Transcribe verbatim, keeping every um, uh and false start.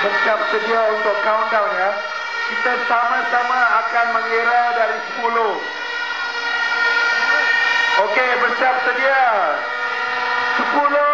Bersiap sedia untuk countdown ya. Kita sama-sama akan mengira dari sepuluh. Okey, bersiap sedia. Sepuluh.